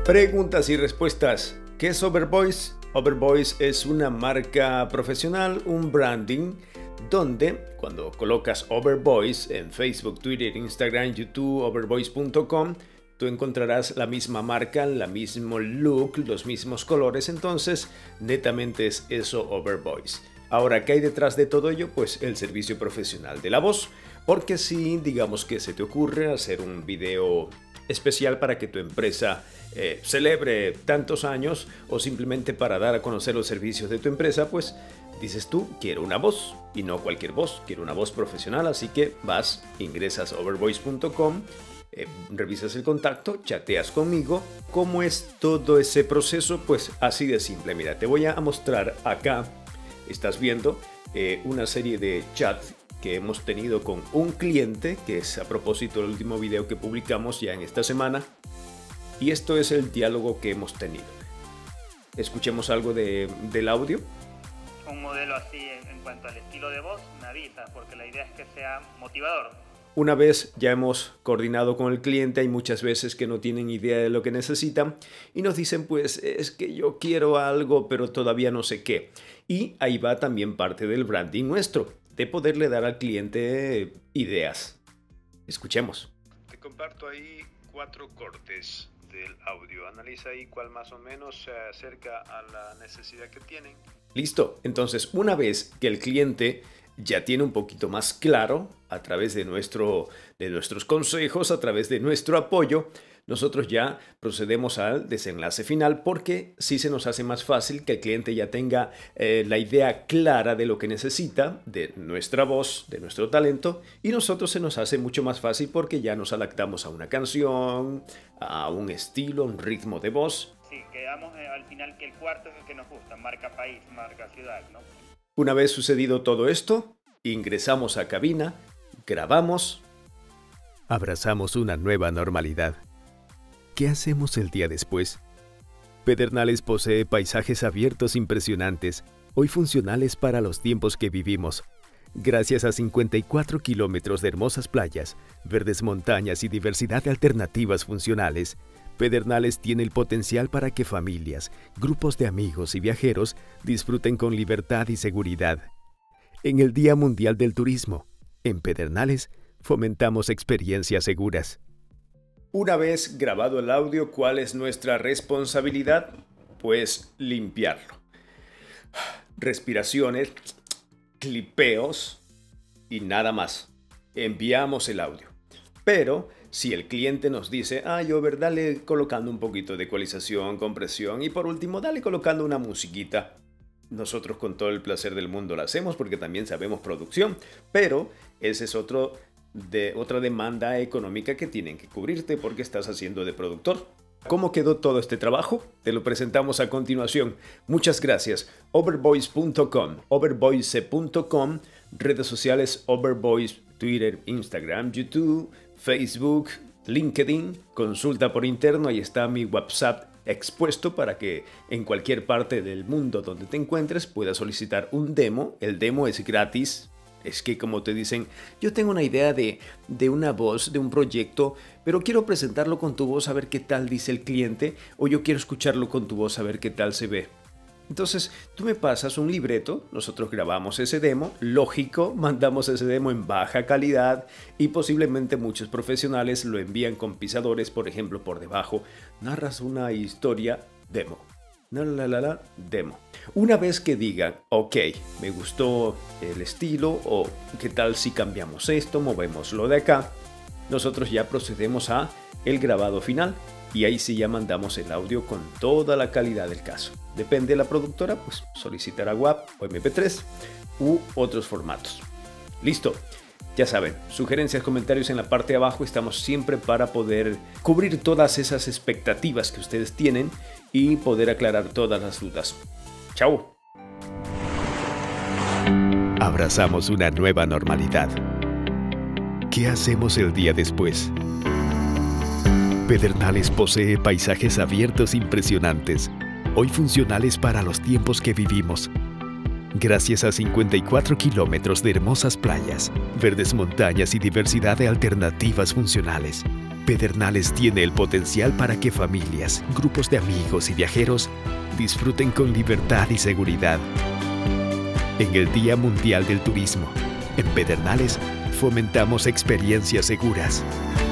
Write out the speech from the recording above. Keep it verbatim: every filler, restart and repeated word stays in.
Preguntas y respuestas. ¿Qué es Overvoice? Overvoice es una marca profesional, un branding, donde cuando colocas Overvoice en Facebook, Twitter, Instagram, YouTube, overvoice punto com, tú encontrarás la misma marca, el mismo look, los mismos colores. Entonces, netamente es eso Overvoice. Ahora, ¿qué hay detrás de todo ello? Pues el servicio profesional de la voz. Porque si, digamos que se te ocurre hacer un video especial para que tu empresa eh, celebre tantos años, o simplemente para dar a conocer los servicios de tu empresa, pues dices tú, quiero una voz, y no cualquier voz, quiero una voz profesional. Así que vas, ingresas a overvoice punto com, eh, revisas el contacto, chateas conmigo. ¿Cómo es todo ese proceso? Pues así de simple. Mira, te voy a mostrar acá, estás viendo eh, una serie de chats que hemos tenido con un cliente, que es a propósito del último video que publicamos ya en esta semana, y esto es el diálogo que hemos tenido. Escuchemos algo de, del audio. Un modelo así en, en cuanto al estilo de voz me avisa, porque la idea es que sea motivador. Una vez ya hemos coordinado con el cliente, hay muchas veces que no tienen idea de lo que necesitan y nos dicen, pues es que yo quiero algo pero todavía no sé qué. Y ahí va también parte del branding nuestro, de poderle dar al cliente ideas. Escuchemos. Te comparto ahí cuatro cortes del audio. Analiza ahí cuál más o menos se acerca a la necesidad que tienen. Listo. Entonces, una vez que el cliente ya tiene un poquito más claro, a través de, nuestro, de nuestros consejos, a través de nuestro apoyo, nosotros ya procedemos al desenlace final, porque sí se nos hace más fácil que el cliente ya tenga eh, la idea clara de lo que necesita, de nuestra voz, de nuestro talento, y nosotros se nos hace mucho más fácil porque ya nos adaptamos a una canción, a un estilo, un ritmo de voz. Sí, quedamos eh, al final que el cuarto es el que nos gusta, marca país, marca ciudad, ¿no? Una vez sucedido todo esto, ingresamos a cabina, grabamos, abrazamos una nueva normalidad. ¿Qué hacemos el día después? Pedernales posee paisajes abiertos impresionantes, hoy funcionales para los tiempos que vivimos. Gracias a cincuenta y cuatro kilómetros de hermosas playas, verdes montañas y diversidad de alternativas funcionales, Pedernales tiene el potencial para que familias, grupos de amigos y viajeros disfruten con libertad y seguridad. En el Día Mundial del Turismo, en Pedernales, fomentamos experiencias seguras. Una vez grabado el audio, ¿cuál es nuestra responsabilidad? Pues limpiarlo. Respiraciones, clipeos y nada más. Enviamos el audio. Pero si el cliente nos dice, ay, Over, dale colocando un poquito de ecualización, compresión y por último, dale colocando una musiquita. Nosotros con todo el placer del mundo lo hacemos porque también sabemos producción, pero ese es otro de otra demanda económica que tienen que cubrirte porque estás haciendo de productor. ¿Cómo quedó todo este trabajo? Te lo presentamos a continuación. Muchas gracias. overvoice punto com, overvoice punto com, redes sociales Overvoice, Twitter, Instagram, YouTube, Facebook, LinkedIn, consulta por interno, ahí está mi WhatsApp expuesto para que en cualquier parte del mundo donde te encuentres puedas solicitar un demo. El demo es gratis. Es que como te dicen, yo tengo una idea de, de una voz, de un proyecto, pero quiero presentarlo con tu voz a ver qué tal dice el cliente, o yo quiero escucharlo con tu voz a ver qué tal se ve. Entonces, tú me pasas un libreto, nosotros grabamos ese demo, lógico, mandamos ese demo en baja calidad y posiblemente muchos profesionales lo envían con pisadores, por ejemplo, por debajo, narras una historia, demo. La, la, la, la, demo. Una vez que digan, ok, me gustó el estilo, o qué tal si cambiamos esto, movémoslo de acá, nosotros ya procedemos a el grabado final y ahí sí ya mandamos el audio con toda la calidad del caso. Depende de la productora, pues solicitará W A V o eme pe tres u otros formatos. Listo. Ya saben, sugerencias, comentarios en la parte de abajo. Estamos siempre para poder cubrir todas esas expectativas que ustedes tienen y poder aclarar todas las dudas. ¡Chao! Abrazamos una nueva normalidad. ¿Qué hacemos el día después? Pedernales posee paisajes abiertos impresionantes, hoy funcionales para los tiempos que vivimos. Gracias a cincuenta y cuatro kilómetros de hermosas playas, verdes montañas y diversidad de alternativas funcionales, Pedernales tiene el potencial para que familias, grupos de amigos y viajeros disfruten con libertad y seguridad. En el Día Mundial del Turismo, en Pedernales, fomentamos experiencias seguras.